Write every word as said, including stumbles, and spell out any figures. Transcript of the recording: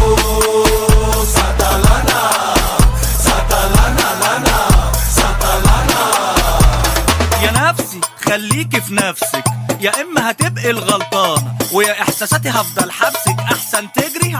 ساتالانا ساتالانا لانا ساتالانا. يا نفسي خليكي في نفسك، يا اما هتبقي الغلطانه، ويا احساساتي هفضل حبسك، احسن تجري